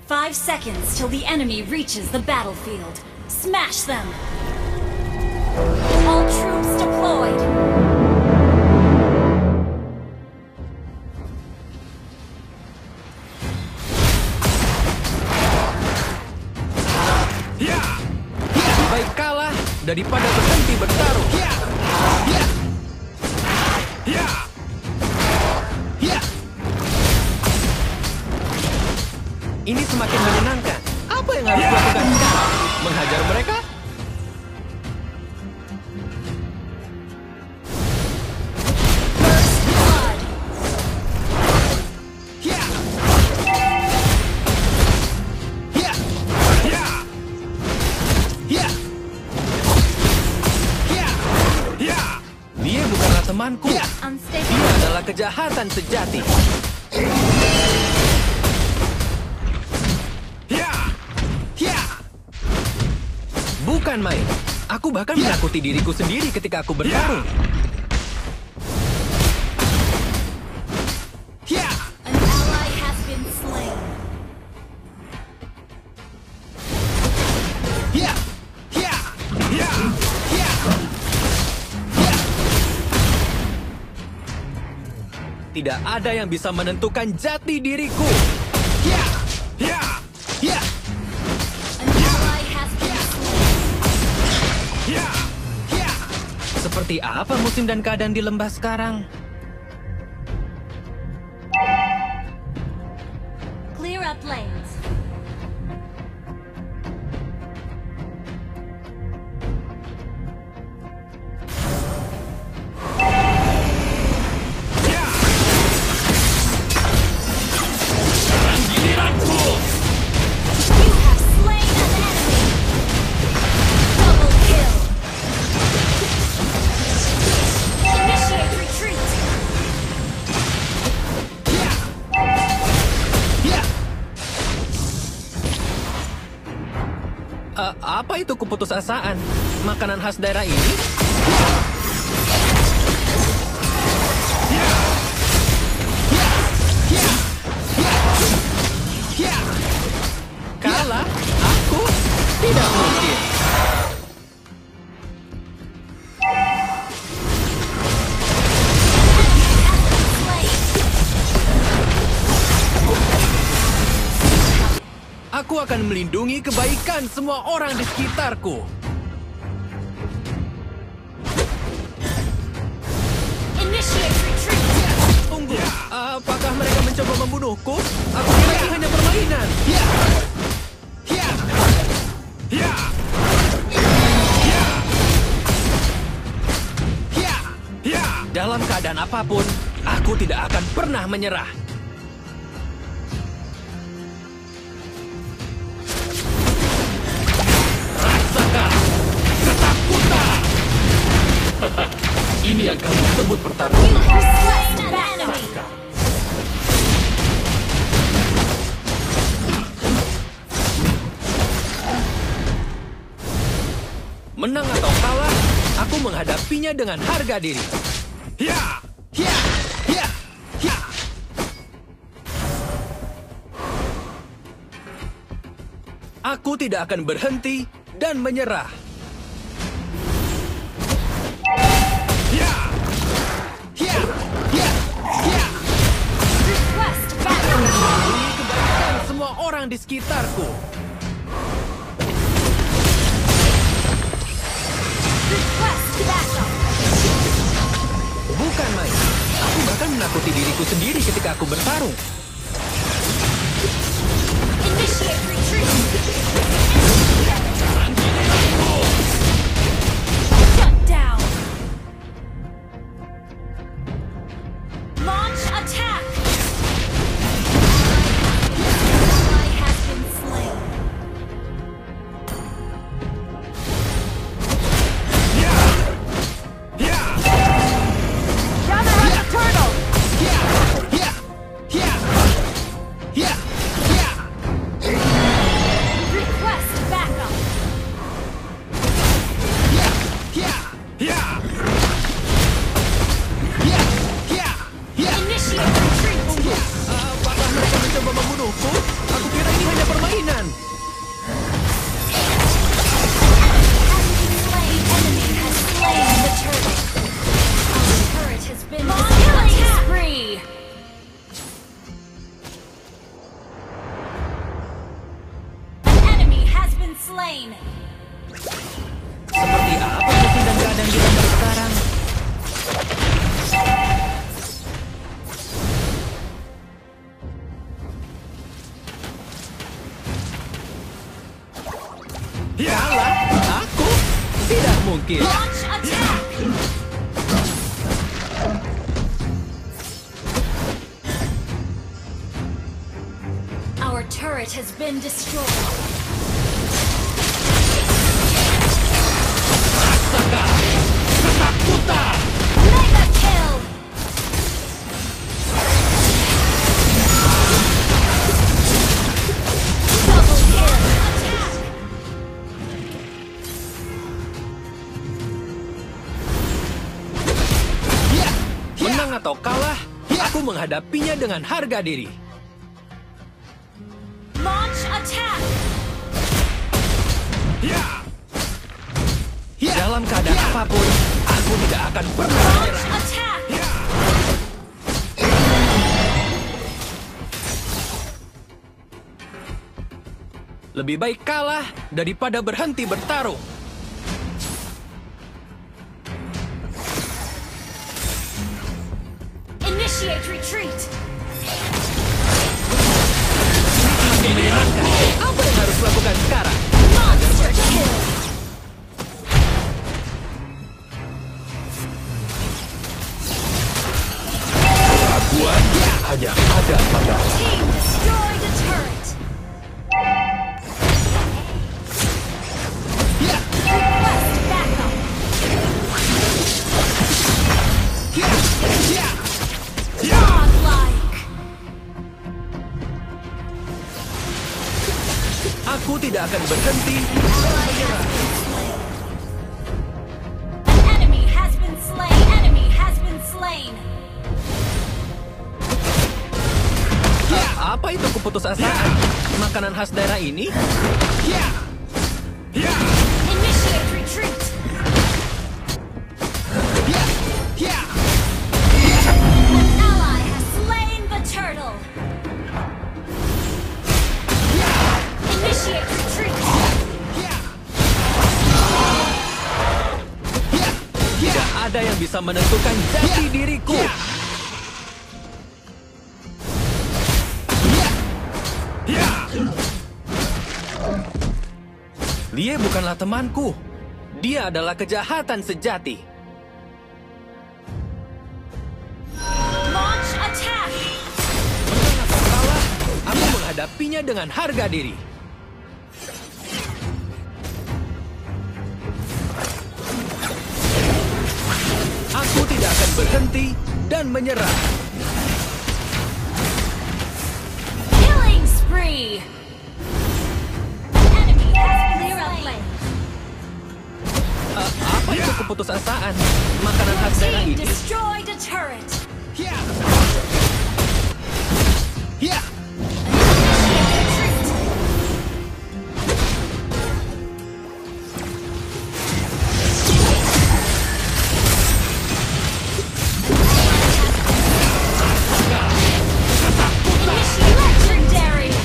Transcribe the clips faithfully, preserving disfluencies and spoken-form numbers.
Five seconds till the enemy reaches the battlefield. Smash them! All troops deployed! Lebih baik kalah daripada berhenti bertarung. Ini semakin menyenangkan. Apa yang harus dilakukan sekarang? Menghajar mereka? First blood! Dia bukanlah temanku. Unstable. Dia adalah kejahatan sejati. Bukan main. Aku bahkan menakuti diriku sendiri ketika aku bertarung. An ally has been slain. Tidak ada yang bisa menentukan jati diriku. An ally has been slain. Seperti apa musim dan keadaan di lembah sekarang? Clear up lanes. You have slain an enemy. Double kill. Initiate retreat. Eh, apa itu keputusasaan? Makanan khas daerah ini? Kalah? Aku? Tidak mungkin. Slain. Aku akan melindungi kebaikan semua orang di sekitarku. Initiate retreat. Tunggu, apakah mereka mencoba membunuhku? Aku kira ini hanya permainan. Dalam keadaan apapun, aku tidak akan pernah menyerah. Rasakan ketakutan. Ini yang kamu sebut pertarungan. You have slain an enemy. Menang atau kalah, aku menghadapinya dengan harga diri. Aku tidak akan berhenti dan menyerah. Request battle. Demi kebaikan semua orang di sekitarku. Request backup. Bukan main. Aku bahkan menakuti diriku sendiri ketika aku bertarung. Initiate retreat. Shut down. Launch attack. Ally has been slain. Gather up the turtle. Request backup. mungkin. Launch attack! Our turret has been destroyed. Ketakutan! Mega kill! Double kill! Attack! Menang atau kalah, aku menghadapinya dengan harga diri. Launch attack! Dalam keadaan apapun, aku tidak akan pernah Launch menyerah. attack! Lebih baik kalah daripada berhenti bertarung. Initiate retreat! Semakin menyenangkan. Apa yang harus lakukan sekarang? Monster kill! Keraguan hanya ada pada Team destroy the turret! Request backup! Godlike! Aku tidak akan berhenti. An enemy has been slain! Enemy has been slain! Apa itu keputusasaan? Makanan khas daerah ini? Initiate retreat! An ally has slain the turtle! Initiate retreat! Tidak ada yang bisa menentukan jati diriku. Dia bukanlah temanku. Dia adalah kejahatan sejati. Launch attack! Menang atau kalah, aku menghadapinya dengan harga diri. Aku tidak akan berhenti dan menyerah. Killing spree! Enemy has been slain! A- apa itu keputusasaan? Makanan khas daerah Team ini? destroyed a turret! Retreat! Legendary!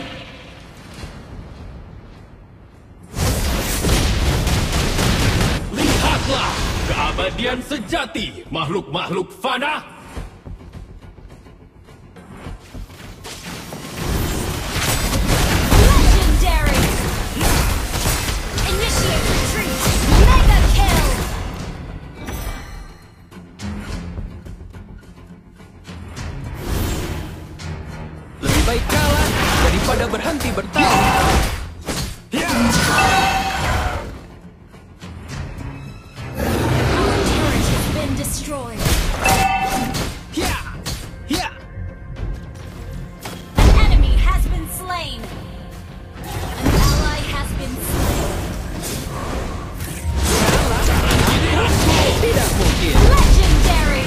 Lihatlah keabadian sejati makhluk-makhluk fana. Legendary! Initiate retreat! Mega kill! Lebih baik kalah daripada berhenti bertarung. Our turret has been destroyed. An enemy has been slain. An ally has been slain. Tidak mungkin. Legendary!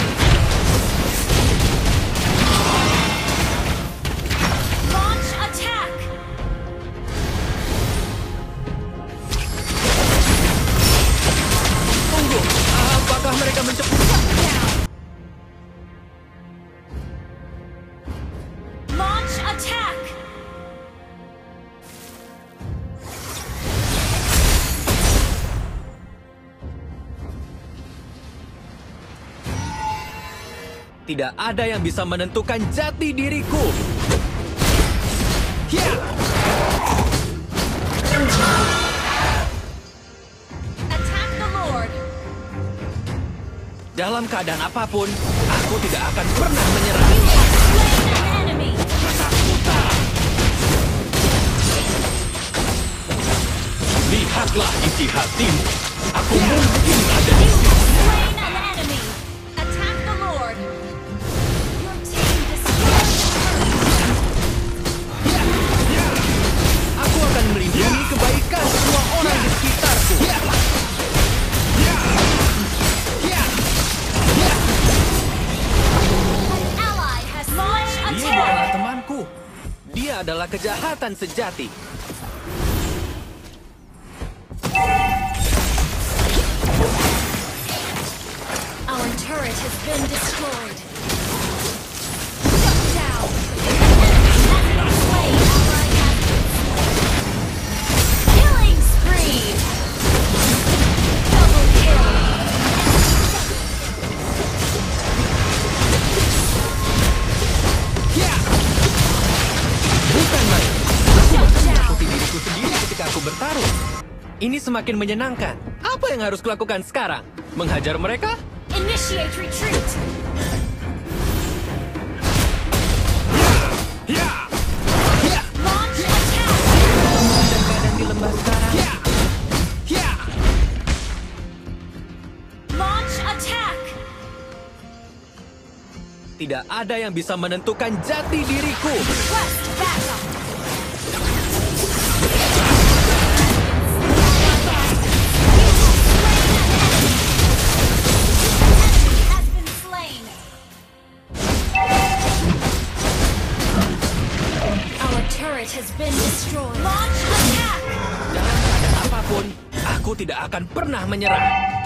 Launch attack! Tunggu, apakah mereka mencoba? Launch attack! Tidak ada yang bisa menentukan jati diriku. Attack the Lord! Dalam keadaan apapun, aku tidak akan pernah menyerah. You have slain an enemy. Lihatlah isi hatimu. Aku mungkin ada di You sini. have slain an enemy. Attack the Lord. Your team destroyed the turret. Aku akan melindungi kebaikan semua orang di sekitarku. An ally has launched Dia attack. bukanlah temanku. Dia adalah kejahatan sejati. Our turret has been destroyed. Shut down. An enemy has been slain. Ally has been slain. Killing spree. Double kill. Bukan main. Aku bahkan menakuti diriku sendiri ketika aku bertarung. Ini semakin menyenangkan. Apa yang harus kulakukan sekarang? Menghajar mereka? Initiate retreat. Launch attack. Dan keadaan di lembah sekarang. Launch attack. Tidak ada yang bisa menentukan jati diriku. Request backup. Enemy has been slain. Our turret has been destroyed. Launch attack. Dalam keadaan apapun, aku tidak akan pernah menyerah.